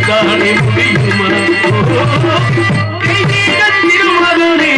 தானே முடியுமா திருமகனே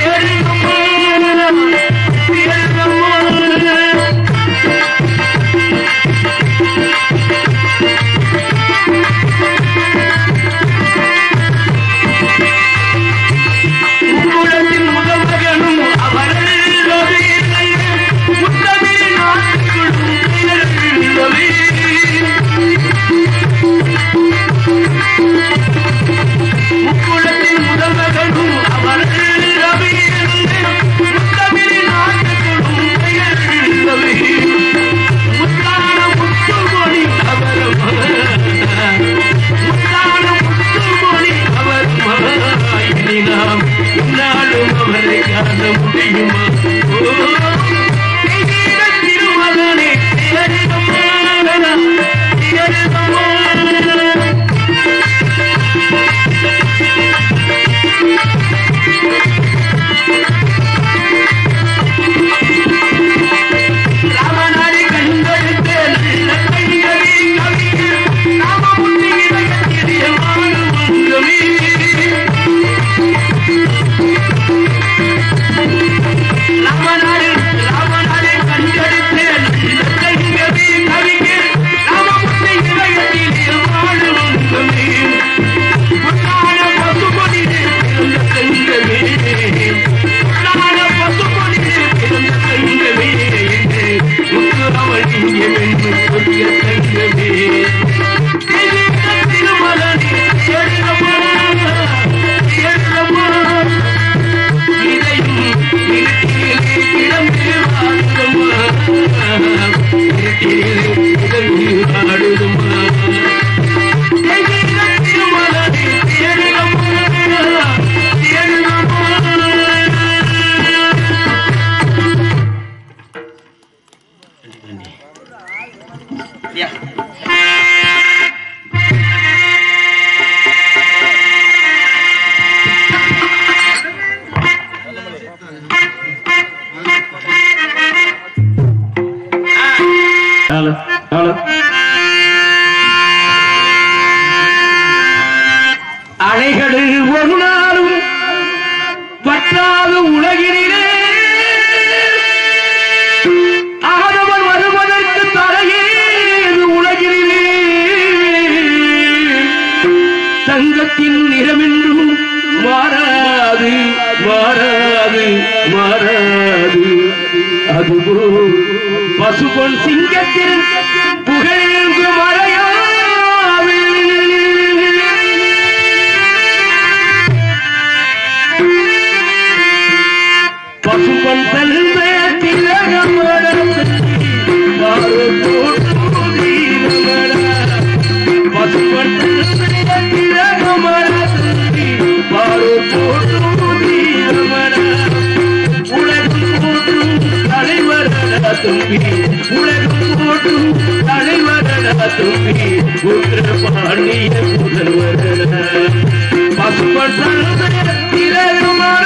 அலைகளில் ஒரு நாளும் வற்றாத உலகினிலே ஆதவன் வருவதற்கு தலையேது உலகினிலே தங்கத்தின் நிறமென்றும் மாறாது மாறாது மாறாது அதுபோல் பசுபொன் சிங்கத்தின் புகழெங்கு மறையாது பசுபொன் தந்த திலகமட பசுபொன் தந்த திலகமட உலகம் போற்றும் தலைவரடா தம்பி உலகம் போற்றும் தலைவரடா தம்பி உத்திரபாண்டிய முதல்வரடா பசுபொன் தந்த திலகமட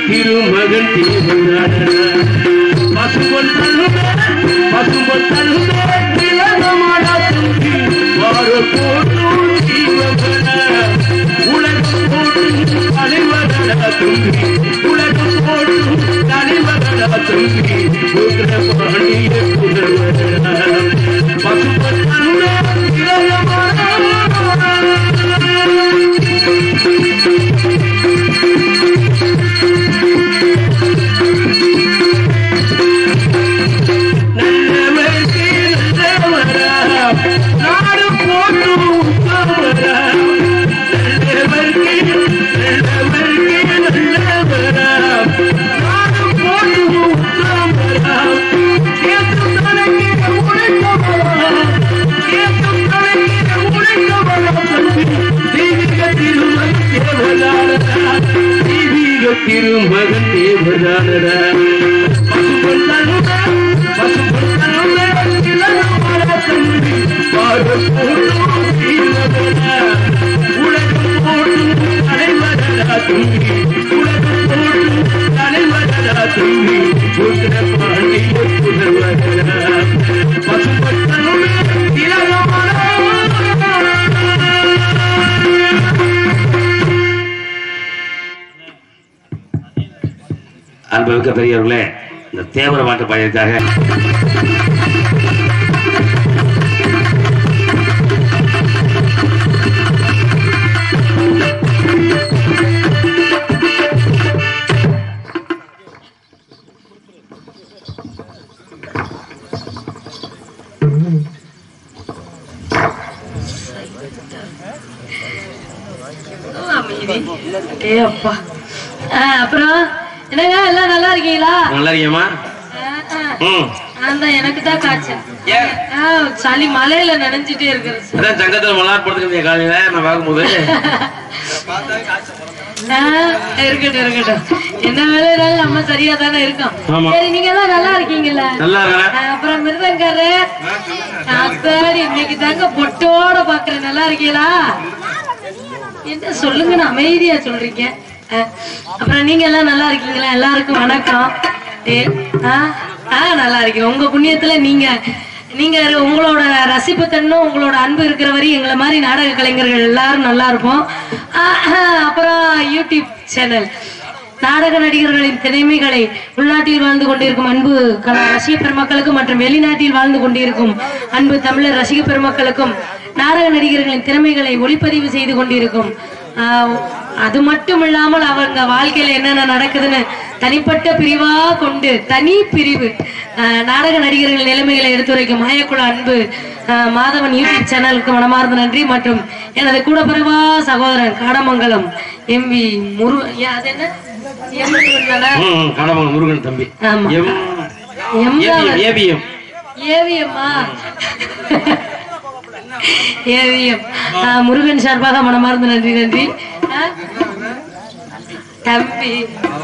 திருமகன் தேவனாடா பசும்பொன் தழுவே திலகமாடா தம்பி வார போட்டும் ஜீவகனா உலகம் போட்டும் தலைவரடா தம்பி உலகம் போட்டும் தலைவரடா தம்பி புத்திரபாண்டிய புதல்வரடா பசும்பொன் தழுவே திலகமாடா திருமகன் தேவதானடா பசும்பொன் தழுவே திலகமாடா தம்பி வார போட்டும் ஜீவகனா உலகம் போட்டும் தலைவரடா தம்பி உலகம் போட்டும் தலைவரடா தம்பி புத்திரபாண்டிய புதல்வரடா பசும்பொன் தழுவே திலகமாடா. அன்புமிக்க பெரியவர்களே, இந்த தேவர பாட்டு பாடியிருக்காங்க. அப்புறம் என்னங்க எல்லாம் நல்லா இருக்கீங்களா? நல்லா இருக்கீங்கம்மா? எனக்கு தான் காய்ச்சல், சளி மலையில நினைஞ்சிட்டே இருக்கிறது. சங்கத்துல மலார் படுத்துக்கிற காலையில நான் பார்க்கும்போது இருக்கட்டும் என்ன வேலைனாலும் நம்ம சரியா தானே இருக்கோம். சரி, நீங்க எல்லாம் நல்லா இருக்கீங்கல்ல? அப்புறம் மிருதங்காரு இன்னைக்கு தாங்க பொட்டோட பாக்குறேன். நல்லா இருக்கீங்களா? என்ன சொல்லுங்கன்னு அமைதியா சொல்றீங்க. அப்புறம் நீங்க எல்லாம் நல்லா இருக்கீங்களா? எல்லாருக்கும் வணக்கம். நல்லா இருக்கீங்க. உங்க புண்ணியத்துல நீங்க உங்களோட ரசிப்பு தன்னும் உங்களோட அன்பு இருக்கிற வரையும் எங்களை மாதிரி நாடக கலைஞர்கள் எல்லாரும் நல்லா இருப்போம். அப்புறம் யூடியூப் சேனல் நாடக நடிகர்களின் திறமைகளை உள்நாட்டில் வாழ்ந்து கொண்டிருக்கும் அன்பு ரசிக பெருமக்களுக்கும் மற்றும் வெளிநாட்டில் வாழ்ந்து கொண்டிருக்கும் அன்பு தமிழர் ரசிக பெருமக்களுக்கும் நாடக நடிகர்களின் திறமைகளை ஒளிப்பதிவு செய்து கொண்டிருக்கும். அது மட்டும் இல்லாமல் அவங்க வாழ்க்கையில என்னென்ன நடக்குதுன்னு தனிப்பட்ட பிரிவா கொண்டு தனி பிரிவு நாடக நடிகர்கள் நிலைமைகளை எடுத்துரைக்கும் மாயக்குழு அன்பு மாதவன் யூடியூப் சேனலுக்கு மனமார்ந்த நன்றி. மற்றும் எனது கூட பிறவா சகோதரன் காடமங்கலம் எம்பி முருகன் தம்பி. முருகன் சார்பாக மனமார்ந்த நன்றி. தம்பி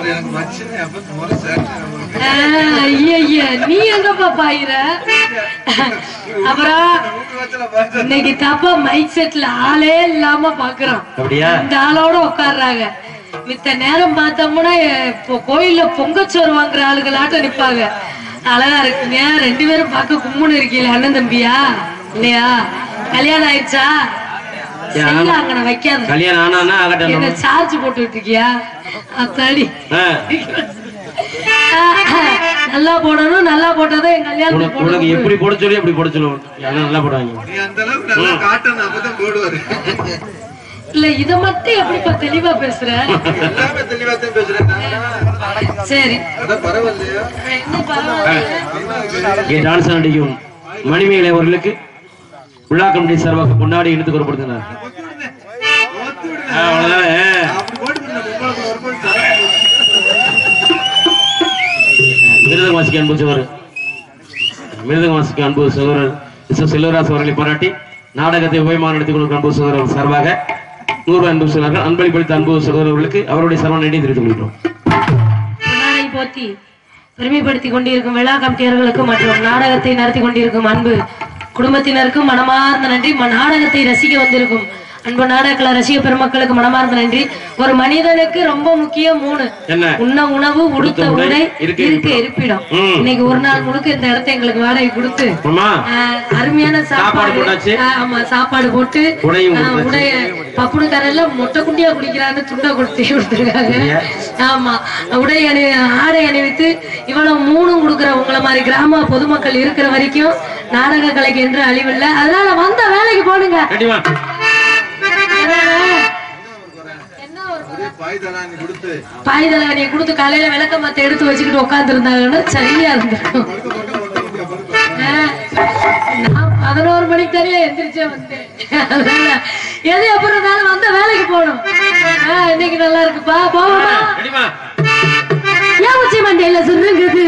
நீ எங்கப்பா பாயிர? அப்புறம் இன்னைக்கு தப்பா மைக் செட்ல ஆளே இல்லாம பாக்குறோம். இந்த ஆளோட உட்கார்றாங்க. மித்த நேரம் பார்த்தோம்னா கோயில்ல பொங்கச்சோறு வாங்குற ஆளுகளாட்ட நிப்பாங்க. அழகா இருக்குங்க. ரெண்டு பேரும் பார்க்க கும்முன்னு இருக்கீங்களா? அண்ணன் தம்பியா இல்லையா? கல்யாணம் ஆயிடுச்சா? வைக்காத கல்யாணம் சார்ஜ் போட்டு இருக்கியா? அத்தாடி நல்லா போடணும். நல்லா போட்டதான் என் கல்யாணம் எப்படி போட சொல்லி அப்படி போட சொல்லுவோம். நல்லா போடுவாங்க. இல்ல இத மட்டும் எப்படிப்பா தெளிவா பேசுற? சரி டான்ஸ் நடிக்கும் மணிமேகலை அவர்களுக்கு விழா கமிட்டி சார்பாக முன்னாடி எடுத்து கூறப்படுத்தினார். மிருதங்க வாசிக்க அன்பு சகோதரர் மிருதங்க வாசிக்க அன்பு சகோதரர் செல்வராஜ் அவர்களை பாராட்டி நாடகத்தை உபயமாக நடத்தி கொண்டிருக்கும் அன்பு சகோதரர் சார்பாக 100 அன்பு சொன்னார்கள். அன்பளிப்பளித்த அன்பு சகோதரர்களுக்கு அவருடைய சர்வ நன்றி தெரிவித்துக் கொள்கிறோம். போற்றி பெருமைப்படுத்திக் கொண்டிருக்கும் விழா கமிட்டியர்களுக்கும் மற்றும் நாடகத்தை நடத்தி கொண்டிருக்கும் அன்பு குடும்பத்தினருக்கும் மனமார்ந்த நன்றி. நாடகத்தை ரசிக்க வந்திருக்கும் அன்பு நாடக ரசிக பெருமக்களுக்கு மனமார்ந்த நன்றி. ஒரு மனிதனுக்கு ரொம்ப முக்கியம் 3. உண்ண உணவு, உடுத்த உடை, இருக்க இருப்பிடம். இன்னைக்கு ஒரு நாள் முழுக்க இந்த இடத்தை எங்களுக்கு வாடகை கொடுத்து அருமையான சாப்பாடு, ஆமா சாப்பாடு போட்டு உடைய பப்புனுக்காரெல்ல மொட்டை குண்டியா குடிக்கிறான்னு துண்டை கொடுத்துருக்காங்க. ஆமா ஆடை அணிவித்து இவ்வளவு 3 கொடுக்குற உங்களை மாதிரி கிராம பொதுமக்கள் இருக்கிற வரைக்கும் நாடக கலைக்கு என்று அழிவில்லை. அதனால வந்த வேலைக்கு போடுங்க. பாய்தலானியை கொடுத்து காலையில விளக்க மத்த எடுத்து வச்சுக்கிட்டு உட்கார்ந்து இருந்தாங்கன்னா சரியா இருந்திருக்கும். 11 மணிக்கு தனியா எந்திரிச்சே வந்தேன். அதனால எது எப்படி இருந்தாலும் வந்த வேலைக்கு போகணும். இன்னைக்கு நல்லா இருக்குப்பா, போவோமா? ஏன் உச்சி மண்டையில சுருங்குது,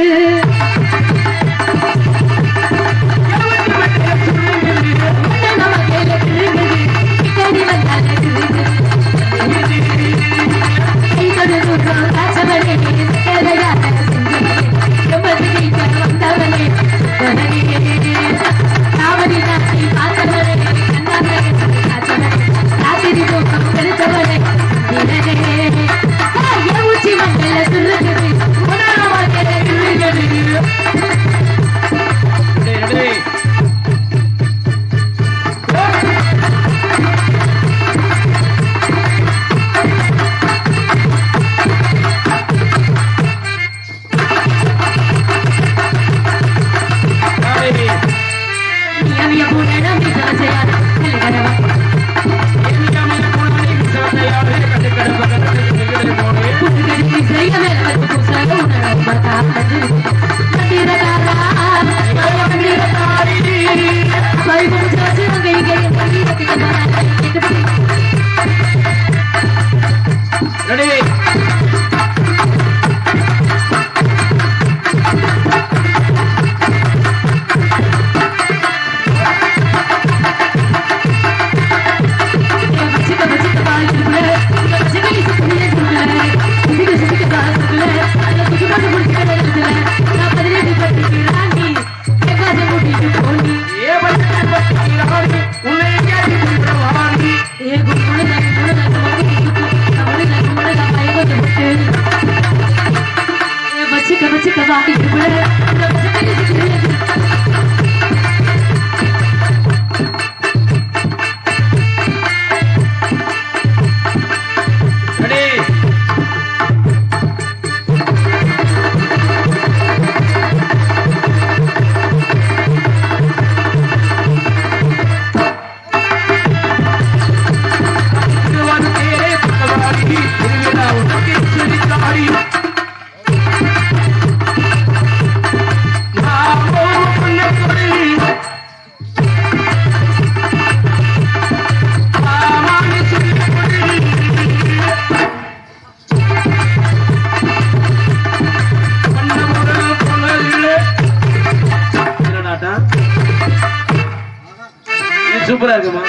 சூப்பரா இருக்குமா?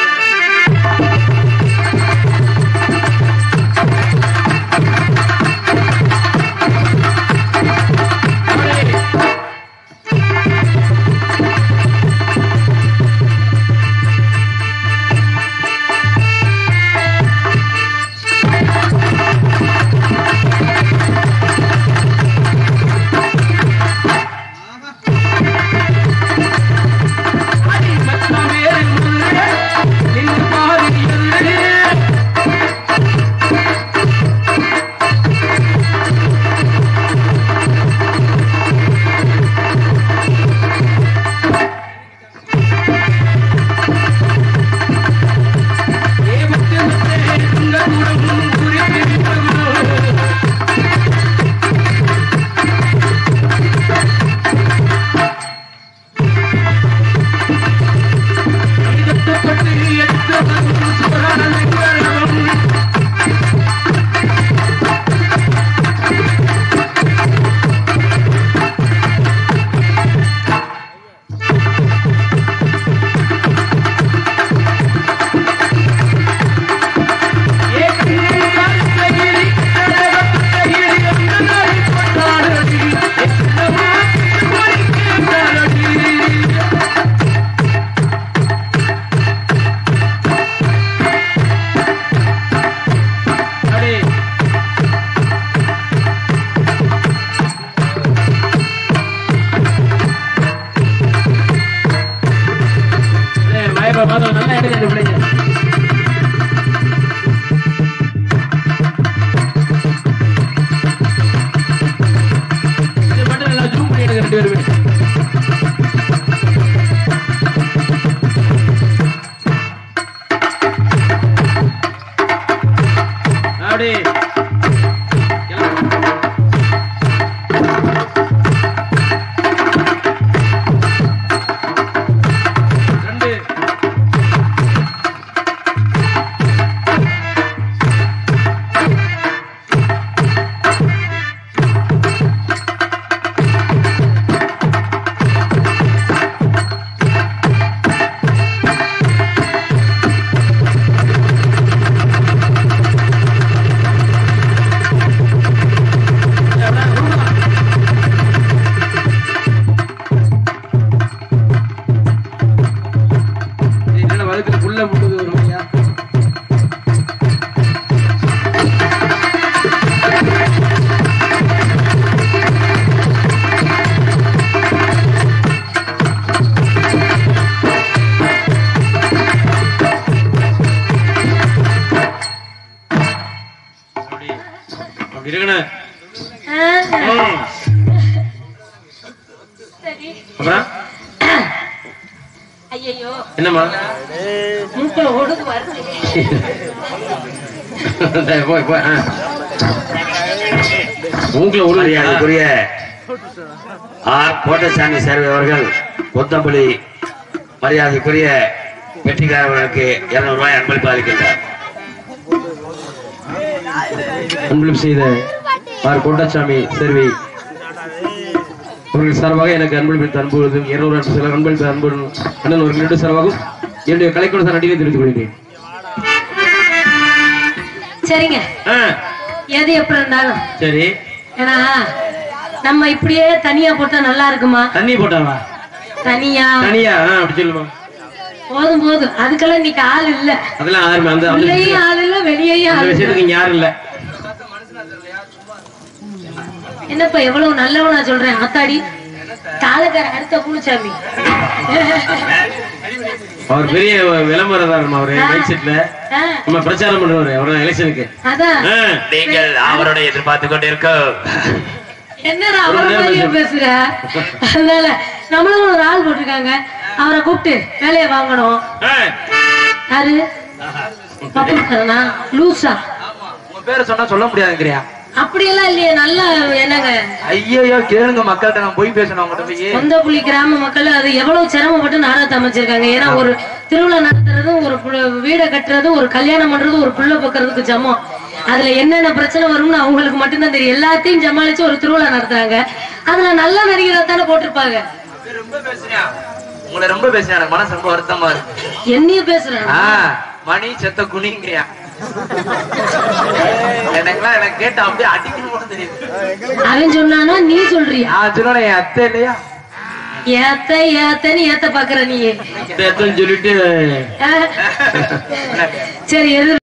அப்படி இருக்கணும். சரி. அப்புறம் ஐயோ என்னம்மா மூக்குல ஒடுக்கு வருது. போய் போய் மூக்குல ஒடுக்கு. அதுக்குரிய ஆர் கோட்டசாமி சேர்வை அவர்கள் கொத்தம்பள்ளி மரியாதைக்குரிய வெற்றிக்காரர்களுக்கு 200 ரூபாய் அன்பளிப்பு அளிக்கின்றார். அன்பளிப்பு செய்த ஆர் கோட்டசாமி சேர்வை அவர்கள் சார்பாக எனக்கு அன்பளிப்பு அன்புவது 200 சில அன்பளிப்பு அன்பு அண்ணன் ஒரு 2 சார்பாகவும் என்னுடைய கலைக்குழு சார் நடிகை தெரிவித்துக் கொள்கிறேன். சரிங்க, எது எப்படி இருந்தாலும் சரி. ஏன்னா நம்ம இப்படியே தனியா போட்டா நல்லா இருக்குமா? தண்ணி போட்டாவா? தனியா தனியா அப்படி சொல்லுமா? போதும் போதும், அதுக்கெல்லாம் இன்னைக்கு ஆள் இல்ல. அதெல்லாம் யாருமே அந்த உள்ளேயும் ஆள் இல்ல, வெளியேயும் ஆள் இல்ல. விஷயத்துக்கு இங்க யாரும் இல்ல. என்னப்பா எவ்வளவு நல்லவனா சொல்றேன். ஆத்தாடி தாளக்கார அடுத்த பூச்சாமி. அவர் பெரிய விளம்பரதாரம். அவரு மைக் செட்ல நம்ம பிரச்சாரம் பண்றவரு அவரோட எலெக்ஷனுக்கு. அதான் நீங்கள் அவரோட எதிர்பார்த்து கொண்டிருக்க என்னடா அவரை மாதிரியே பேசுற. அதனால நம்மளும் ஒரு ஆள் போட்டிருக்காங்க, அவரை கூப்பிட்டு வேலையை வாங்கணும். யாரு? பப்புனா லூசா? உங்க பேரை சொன்னா சொல்ல முடியாதுங்கிறியா? அப்படியெல்லாம் இல்லையே. நல்லா என்னங்க ஐயோ கேளுங்க, மக்கள்கிட்ட நான் போய் பேசணும். அவங்ககிட்ட போய் சொந்த புலி கிராம மக்கள் அது எவ்வளவு சிரமப்பட்டு நாடகத்தை அமைச்சிருக்காங்க. ஏன்னா ஒரு திருவிழா நடத்துறதும் ஒரு வீடை கட்டுறதும் ஒரு கல்யாணம் பண்றதும் ஒரு புள்ள பக்கிறதுக்கு சமம். அதுல என்னென்ன பிரச்சனை வரும்னு அவங்களுக்கு மட்டும்தான் தெரியும். எல்லாத்தையும் சமாளிச்சு ஒரு திருவிழா நடத்துறாங்க. அதுல நல்ல நடிகரை தானே போட்டிருப்பாங்க. ரொம்ப பேசுறியா? உங்களை ரொம்ப பேசுறேன், எனக்கு மனசு ரொம்ப வருத்தமா இருக்கு. என்னையும் பேசுறேன். மணி செத்த குனிங்கிறியா? எனக்குலாம் எனக்கு கேட்ட அப்படியே அடிக்கணும் தெரியுது. அவன் சொன்னானா நீ சொல்றியா? சொன்ன என் அத்தை இல்லையா? ஏத்தன்னு ஏத்த பாக்குற நீ. சொல்லிட்டு சரி எது